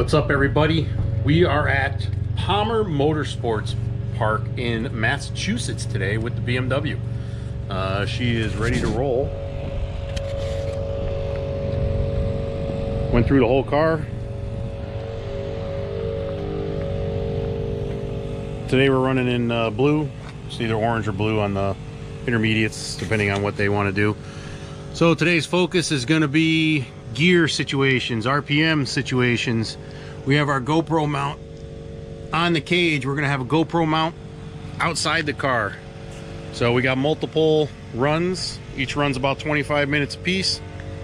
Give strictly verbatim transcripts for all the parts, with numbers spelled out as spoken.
What's up, everybody? We are at Palmer Motorsports Park in Massachusetts today with the B M W. Uh, she is ready to roll. Went through the whole car. Today we're running in uh, blue. It's either orange or blue on the intermediates, depending on what they want to do. So today's focus is going to be gear situations, R P M situations. We have our GoPro mount on the cage. We're going to have a GoPro mount outside the car. So we got multiple runs. Each run's about twenty-five minutes a piece.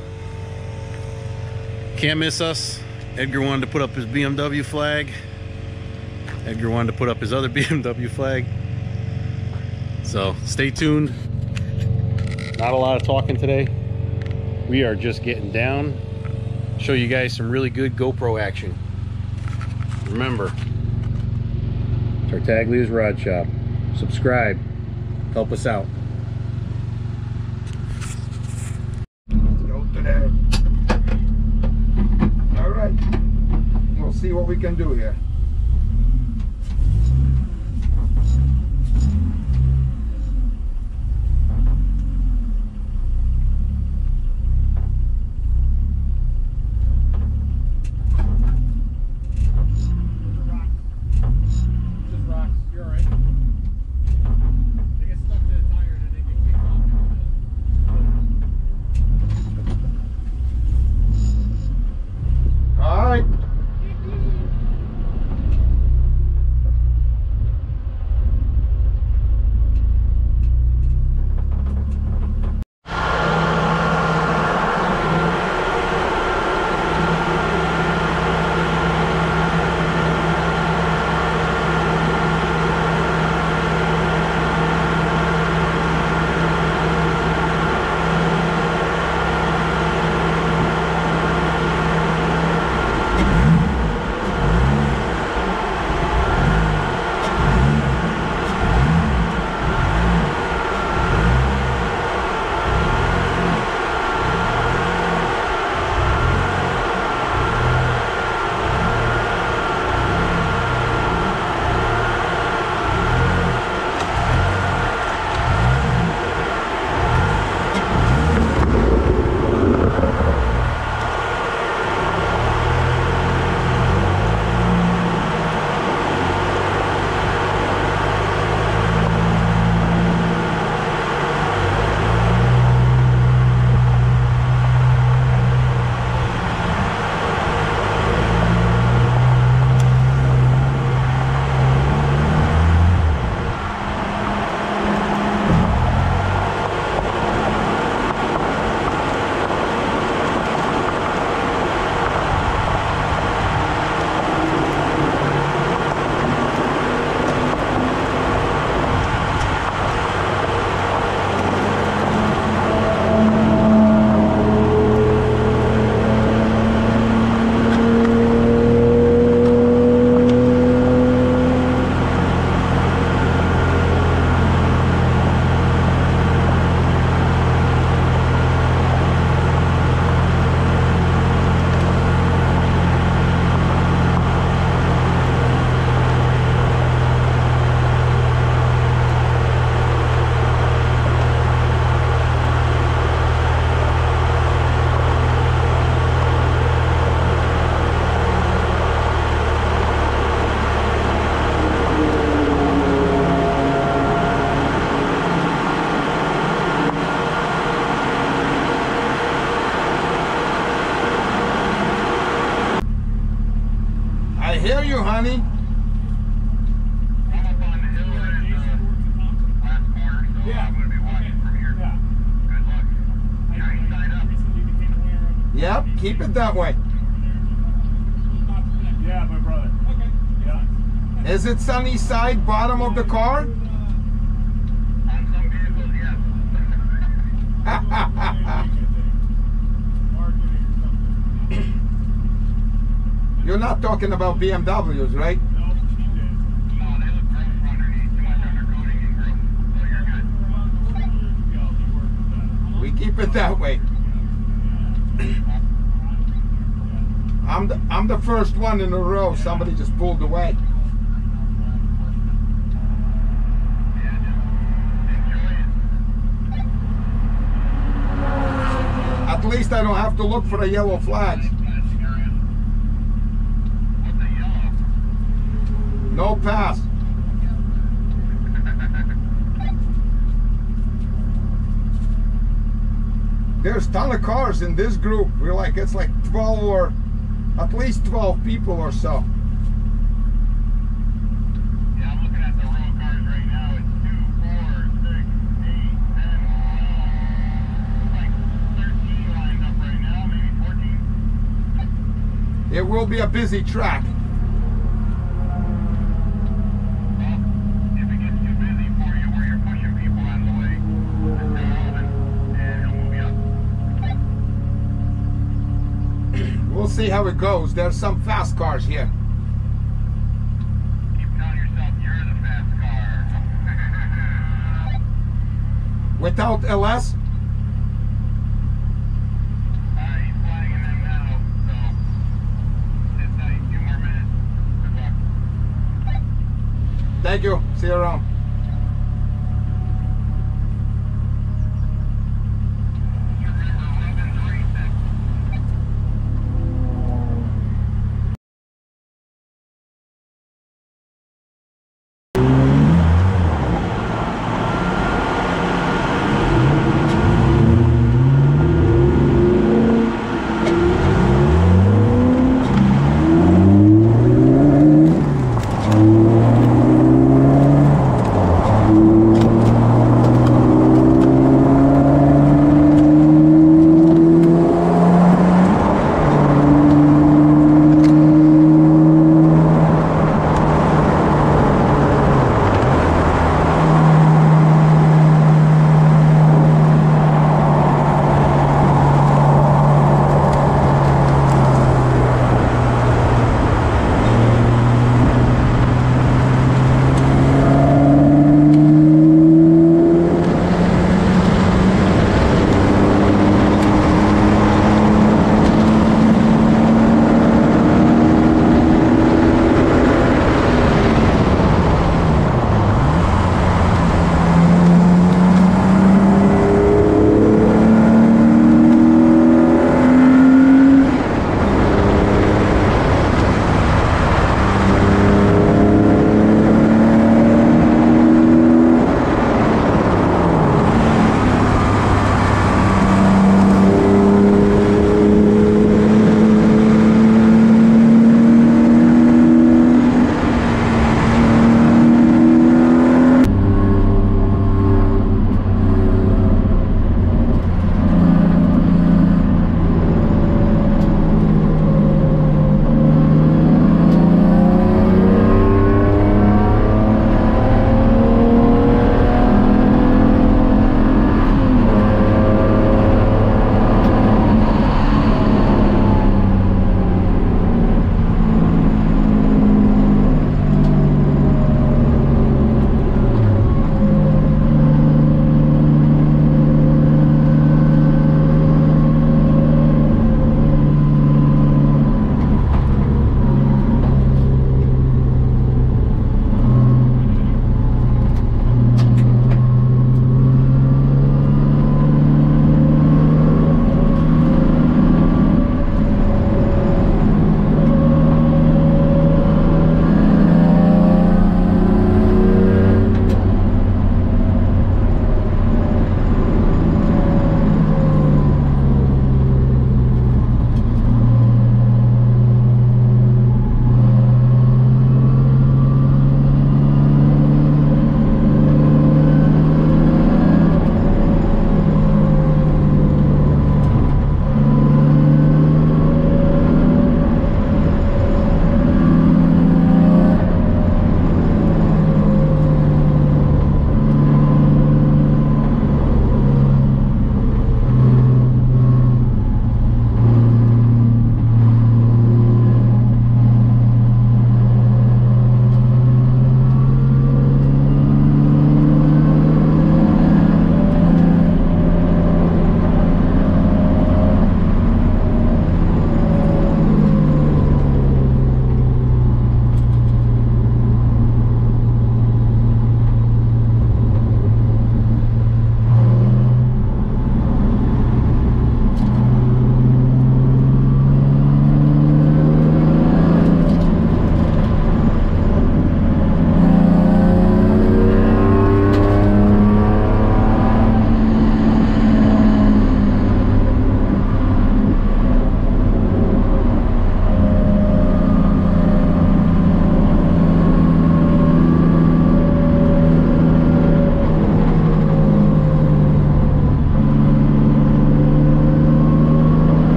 Can't miss us. Edgar wanted to put up his B M W flag. Edgar wanted to put up his other B M W flag. So stay tuned. Not a lot of talking today. We are just getting down. Show you guys some really good GoPro action. Remember, Tartaglia's Rod Shop. Subscribe. Help us out. Let's go today. All right. We'll see what we can do here. I hear you, honey. Yep, keep it that way. Yeah, my brother. Okay. Yeah. Is it sunny side, bottom of the car? On some vehicles, yes. You're not talking about B M Ws, right? No, they look gross from underneath. Too much undercoating and gross, so you're good. We keep it that way. I'm the, I'm the first one in a row. Somebody just pulled away. At least I don't have to look for the yellow flags. No pass. There's a ton of cars in this group. We're like, it's like twelve or at least twelve people or so. Yeah, I'm looking at the roll cars right now. It's two, four, six, eight, ten, like thirteen lined up right now, maybe fourteen. It will be a busy track. Well, if it gets too busy for you where you're pushing people out of the way, just go on and, and it'll move you up. We'll see how it goes. There's some fast cars here. Keep telling yourself you're the fast car. Without L S? Uh, he's flying in them now, so sit tight, two more minutes. Good luck. Thank you. See you around. Just remember, Robin's racing.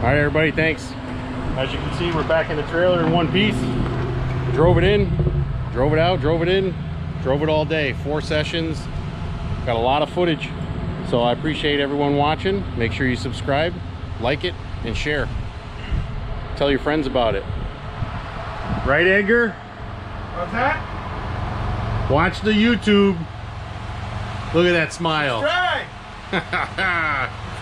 right, everybody, thanks. As you can see, we're back in the trailer in one piece. Drove it in, drove it out, drove it in, drove it all day. Four sessions. Got a lot of footage. So I appreciate everyone watching. Make sure you subscribe, like it, and share. Tell your friends about it. Right, Edgar? What's that? Watch the YouTube. Look at that smile. Try.